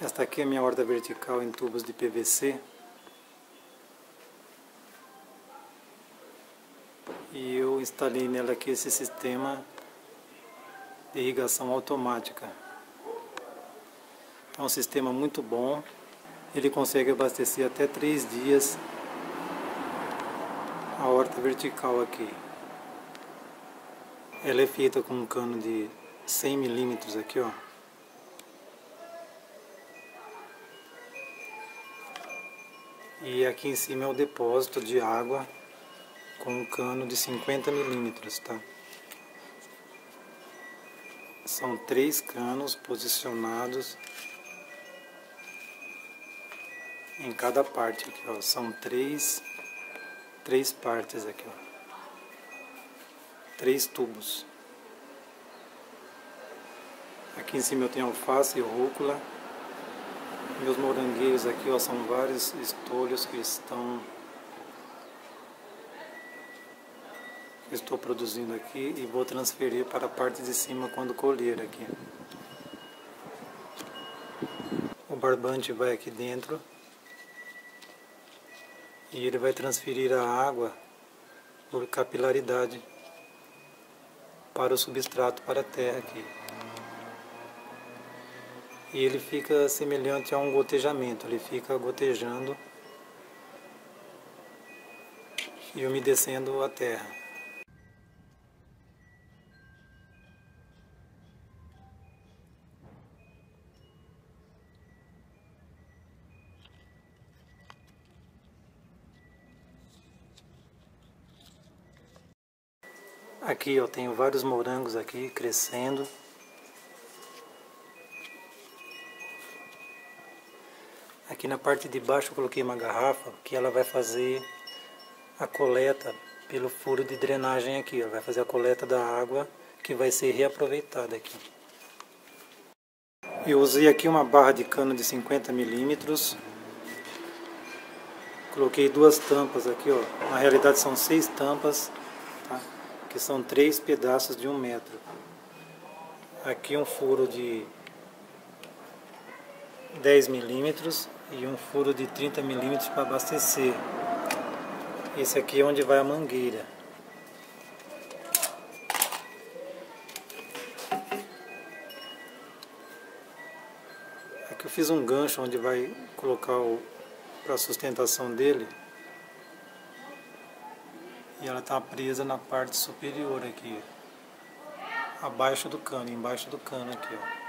Esta aqui é a minha horta vertical em tubos de PVC. E eu instalei nela aqui esse sistema de irrigação automática. É um sistema muito bom. Ele consegue abastecer até 3 dias a horta vertical aqui. Ela é feita com um cano de 100 milímetros aqui, ó. E aqui em cima é o depósito de água com um cano de 50 milímetros, tá? São 3 canos posicionados em cada parte aqui, ó. São três partes aqui, ó. 3 tubos. Aqui em cima eu tenho alface e rúcula. Meus morangueiros aqui, ó, são vários estolhos que estou produzindo aqui e vou transferir para a parte de cima quando colher aqui. O barbante vai aqui dentro e ele vai transferir a água por capilaridade para o substrato, para a terra aqui. E ele fica semelhante a um gotejamento, ele fica gotejando e umedecendo a terra. Aqui eu tenho vários morangos aqui crescendo. Aqui na parte de baixo eu coloquei uma garrafa que ela vai fazer a coleta pelo furo de drenagem aqui. Ela vai fazer a coleta da água que vai ser reaproveitada aqui. Eu usei aqui uma barra de cano de 50 milímetros. Coloquei 2 tampas aqui, ó. Na realidade são 6 tampas, tá? Que são 3 pedaços de 1 metro. Aqui um furo de 10 milímetros e um furo de 30 milímetros para abastecer. Esse aqui é onde vai a mangueira. Aqui eu fiz um gancho onde vai colocar para a sustentação dele. E ela está presa na parte superior aqui, abaixo do cano, embaixo do cano aqui, ó.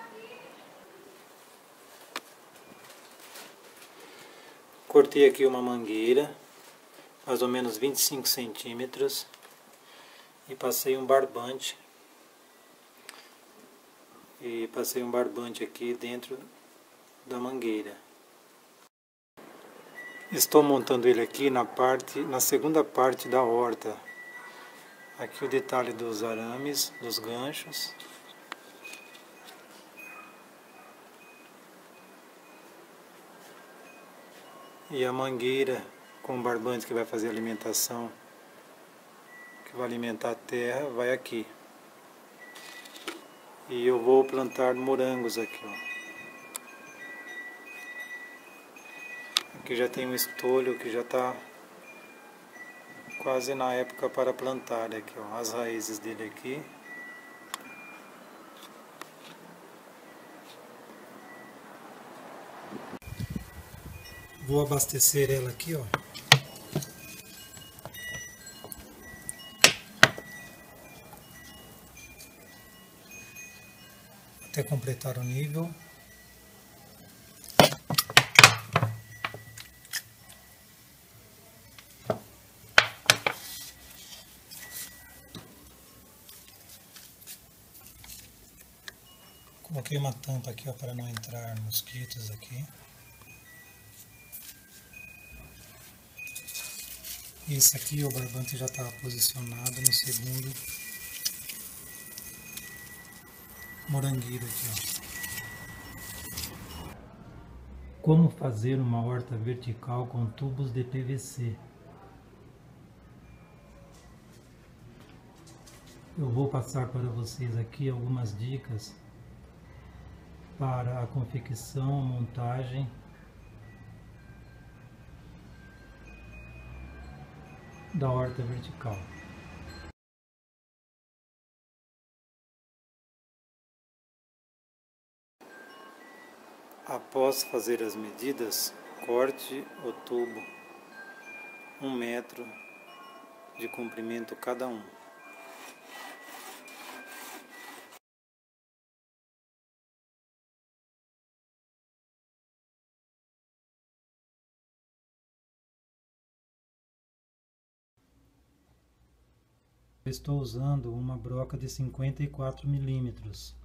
Cortei aqui uma mangueira, mais ou menos 25 centímetros, e passei um barbante. E passei um barbante aqui dentro da mangueira. Estou montando ele aqui na segunda parte da horta. Aqui o detalhe dos arames, dos ganchos. E a mangueira com o barbante que vai fazer a alimentação, que vai alimentar a terra, vai aqui. E eu vou plantar morangos aqui, ó. Aqui já tem um estolho que já está quase na época para plantar aqui, ó. As raízes dele aqui. Vou abastecer ela aqui, ó. Até completar o nível. Coloquei uma tampa aqui, ó, para não entrar mosquitos aqui. Esse aqui, o barbante já está posicionado no segundo morangueiro aqui, ó. Como fazer uma horta vertical com tubos de PVC? Eu vou passar para vocês aqui algumas dicas para a confecção, a montagem da horta vertical. Após fazer as medidas, corte o tubo 1 metro de comprimento cada um. Estou usando uma broca de 54 milímetros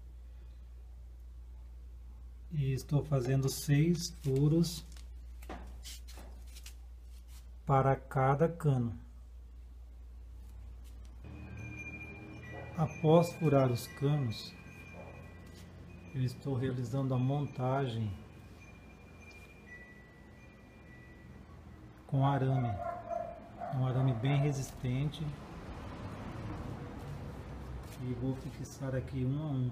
e estou fazendo 6 furos para cada cano. Após furar os canos, eu estou realizando a montagem com arame, um arame bem resistente, e vou fixar aqui um a um.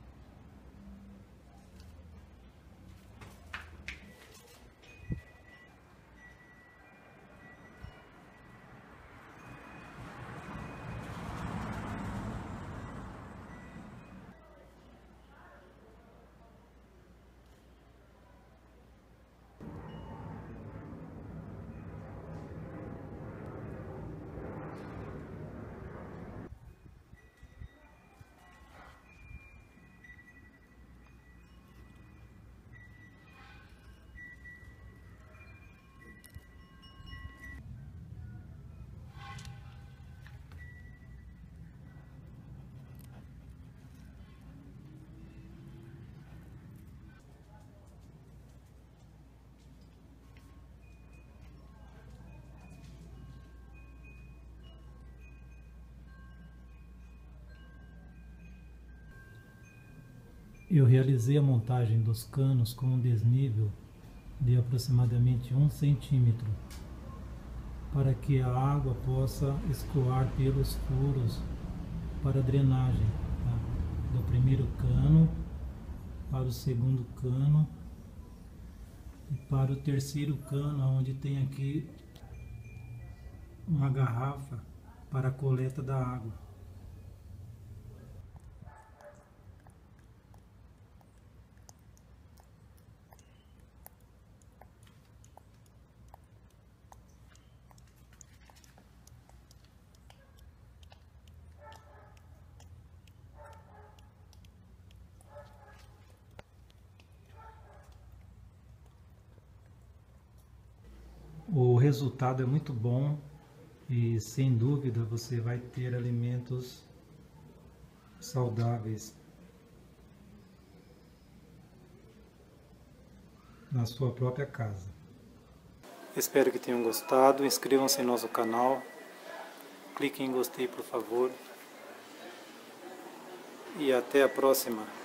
Eu realizei a montagem dos canos com um desnível de aproximadamente 1 centímetro, para que a água possa escoar pelos furos para a drenagem, tá? Do primeiro cano para o segundo cano e para o terceiro cano, onde tem aqui uma garrafa para a coleta da água. O resultado é muito bom e, sem dúvida, você vai ter alimentos saudáveis na sua própria casa. Espero que tenham gostado. Inscrevam-se em nosso canal. Clique em gostei, por favor. E até a próxima.